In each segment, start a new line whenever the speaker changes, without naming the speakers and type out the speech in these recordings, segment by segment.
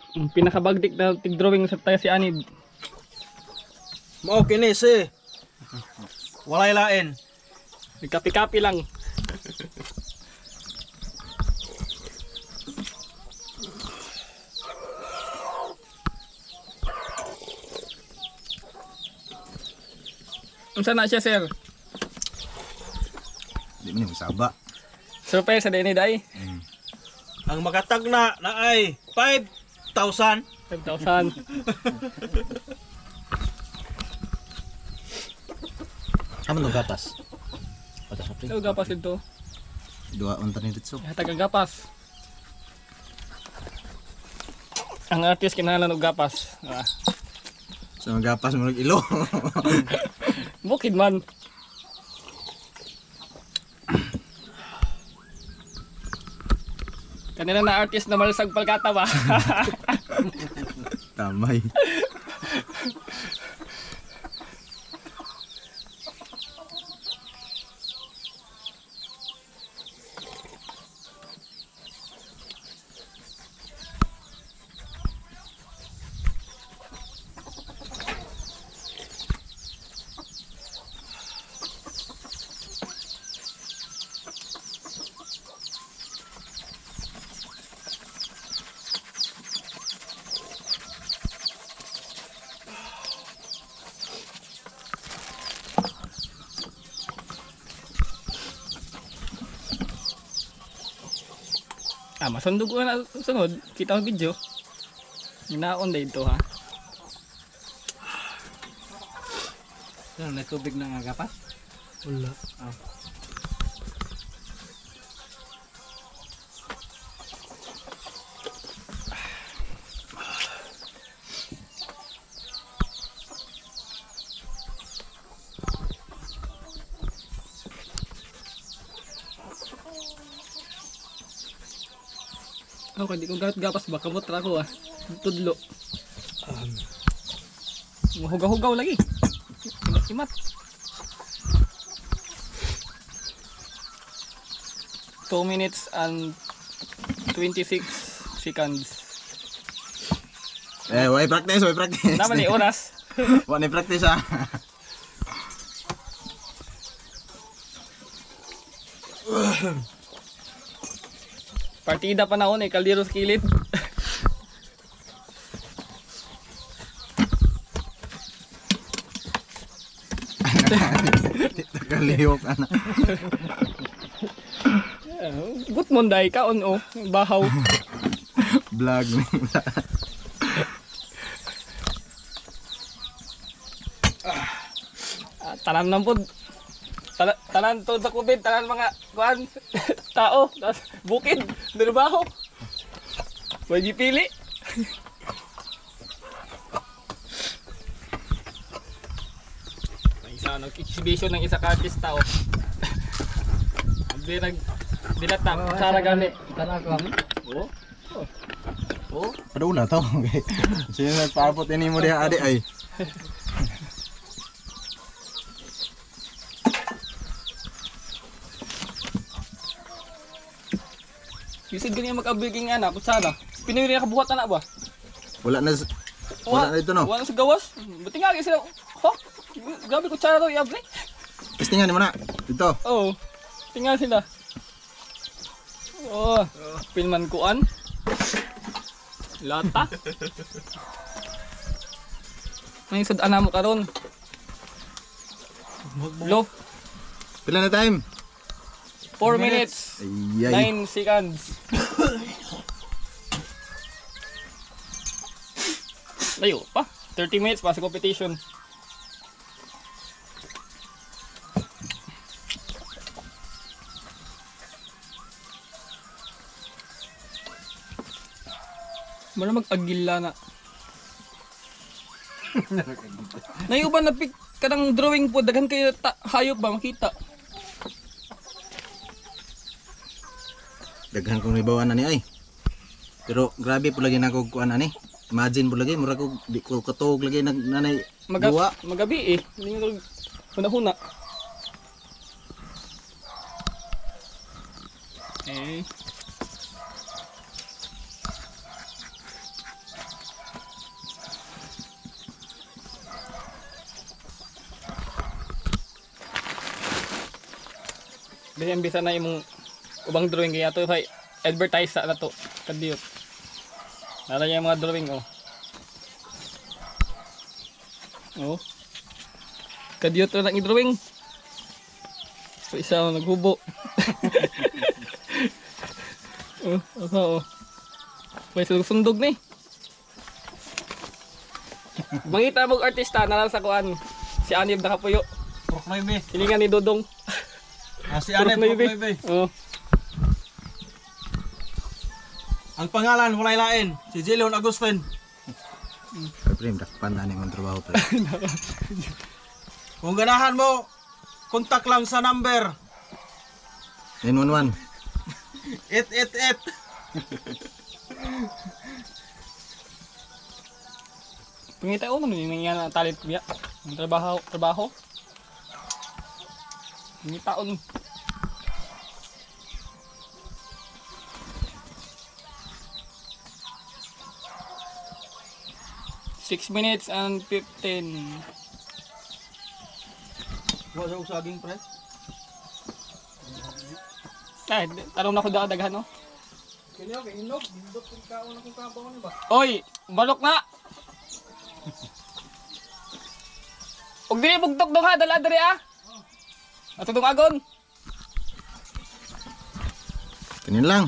Pinakabagdik na tig-drawing sa tayo si Anid.
Mao kinis eh. Walay lain.
Nagkapi-kapi lang. Unsa na siya, sir?
Di mo saba.
Surprise sa dinhi day.
Ang makatag na ay 5,000.
5,000.
Amo no gapas. Patas sa
Ito gapas ito.
Dua unta ni ditso.
Hatag ang gapas. Ang artist kinahanglan og gapas. Ah.
So gapas mo ilo.
Bukid man. Kanila na artist na malasag palkata ba?
Tamay.
Masundog ko na sunod. Kita ang video. Ginaon dito ha.
Ano na tubig na nga gapas?
Wala. Ako, di ko gapas ba? Kamot ra ko ah. Tudlo. Mahugaw-hugaw lagi. Imat-imat. Two minutes and 26 seconds.
Why practice, why practice.
Naman ni oras.
Wa ni practice ah.
Partida pa na kaldero sa kilid.
Kalihok ana.
Gut monday ka on bahaw.
Vlog ni.
Tanan nang pod. Tanan to sa COVID, tanan mga kuan tao, bukid, trabaho. Pwede pili. May isa exhibition ng isa ka artista oh. Abi dilat na cara gamit.
Tara ko.
Oh. Oh.
Padula to. Okay. Sino nagpaabot ini mo diha adi ay.
Bisid ganyan mag-abiging ana, kutsara. Pinoy rin nakabuhat na ba?
Wala na dito no.
Wala na sa gawas. Buti nga sila. Ho? Grabe kutsara daw iable.
Testingan mo na. Dito.
Oo. Tingnan sila. Oh, pinman kuan. Lata. May sad-ana mo karon. Lo,
Pila na time?
4 minutes.
Ayay.
9 seconds. Layo pa. 30 minutes pa sa competition. Mara mag-agila na. Nayuban na pick kanang drawing po daghan kay hayop ba makita.
Daghan kong ribawan na ni ay. Pero grabe po lagi na ko kuan ani. Imagine po lagi mura ko di ko katog lagi nanay duwa.
Magabi eh. Hindi ko huna-huna. Eh. Bisan bisa na imong ubang drawing kaya to fay advertise sa nato kadiyot. Nara yung mga drawing oh. Oh. Kadiyot na lang i-drawing. So isa ang naghubo. Oh, oh. May sundog ni. Mangita mong artista na lang sa kuan. Si Anib nakapuyo.
Prok na ibe.
Hilingan ni Dodong.
Si Anay, prok na ibe.
Oh.
Ang pangalan, walay lain. Si Jillian Agustin.
Pre, dakpan na ning trabaho pre.
Kung ganahan mo, kontak lang sa number
911.
888.
Pangita mo yung nangyayari na talent biya. Ang trabaho. Hindi taon. Six minutes and 15.
Wala sa saging pre.
Ay, tanong na ko daghan no.
Kanya kay inog, hindot kung kaon akong kabaw ni ba?
Oy, balok na. Og dili bugtok dong ha, dala diri ah. Ato dong agon.
Kanin lang.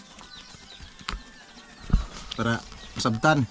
Para masabtan.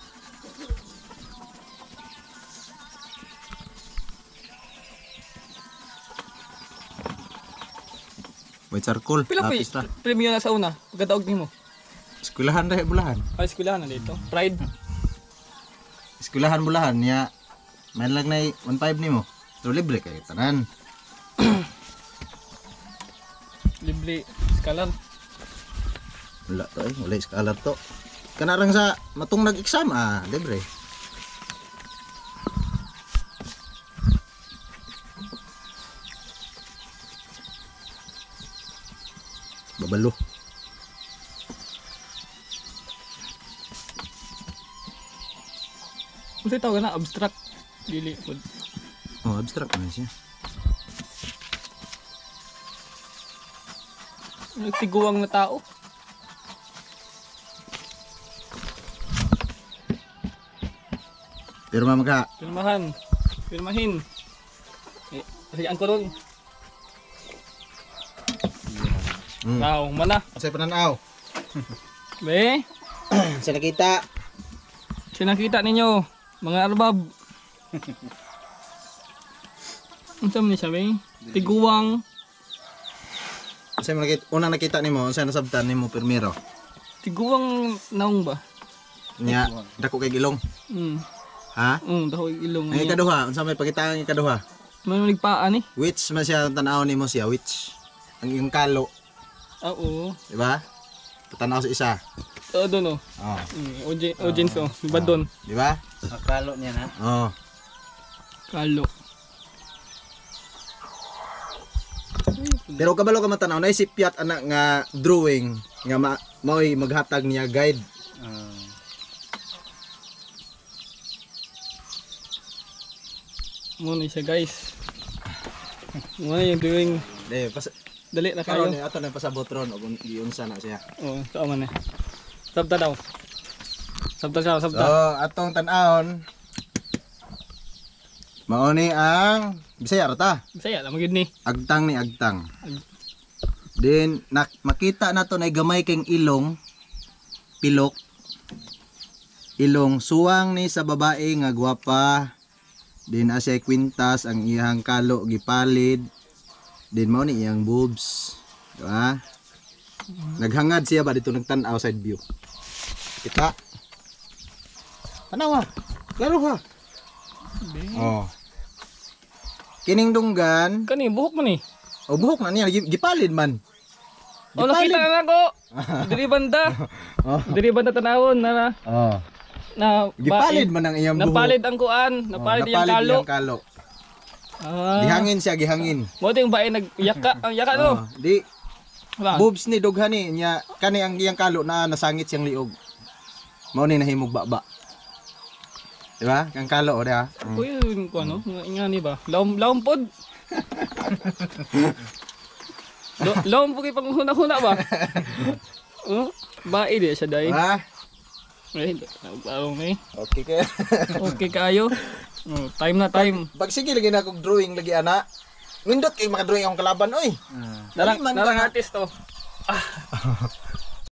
May charcoal,
Pila
lapis ra.
premium na sa una. Pagkataog nimo.
Eskwelahan ra bulahan.
Ay, eskwelahan na dito. Pride.
Eskwelahan bulahan niya. May lang na 1.5 nimo. Pero libre kay tanan.
Libre. Skalan.
Wala to eh, wala scholar to. Kanarang sa matong nag-exam libre. Babalo.
Kasi tawag na abstract. Dili.
Oh, abstract na siya.
Nagtiguang na tao.
Pero mamaka,
Pirmahin. Kasi ang kulon. Tao, mana.
sa pananaw.
Be,
Sa nakita.
sinakita ninyo. Mga arbab. Ang saan ni siya, be? Tiguang.
Sa nakita, unang nakita nimo, sa nasabtan nimo primero.
Tiguang naong ba?
Nya, dako kay gilong. Ha?
Dako ilong.
Ang ikaduha, unsa may pakita ang ikaduha?
May nagpaan eh.
Which man siya tanaw nimo siya, which? Ang iyong kalo,
Oo.
di ba? Patanaw sa isa.
Oo, doon oh.
Oh,
Audience oh. Iba doon.
di ba?
Akalo niya na.
Oh.
Kalo.
Pero kabalo ka matanaw, naisipyat anak nga drawing nga mao'y maghatag niya guide.
Muna siya guys. Muna yung doing.
Di,
Dali na
karon
kayo.
ni ato na pasabot ron og giunsa na siya.
Oo, saan man eh. Sabta daw. Sabta siya,
So,
sabta.
atong tan-aon mao ni ang Bisaya ra ta.
Bisaya, lamang yun ni.
Agtang ni agtang. Then makita nato na gamay kang ilong pilok. Ilong suwang ni sa babae nga gwapa. Then asay kwintas ang iyang kalo gipalid. Then mao ni iyang boobs. Diba? Naghangad siya ba dito nagtan-aw side view. Kita. Tanawa. Klaro ha. Oh. Kining dunggan,
Kani, buhok man eh.
o buhok na niya gipalid man.
Oh, nakita na ako. Diri banda.
Oh.
Diri banda tanawon na
Oh.
na
Gipalid man ang iyang buhok.
napalid ang kuan, napalid yung kalo.
iyang kalo.
Ah.
Gihangin siya, gihangin.
Mo yung bae nagyaka, ang yaka no.
Oh. Di
Wala.
boobs ni dughani niya kani ang iyang kalo na nasangit siyang liog. Mao ni nahimog baba. Di ba? Kang kalo o da.
Uy, ko ano, nga ni ba? Laom pod. Lom po kayo pang huna-huna ba? Oh, bae di siya dahil.
Ah,
Eh, eh.
okay kaya.
Okay kayo. Oh, time na time.
Pag sige lagi na akong drawing lagi ana. Nindot kay maka-drawing akong kalaban oy.
Narang
man ba?
artist to.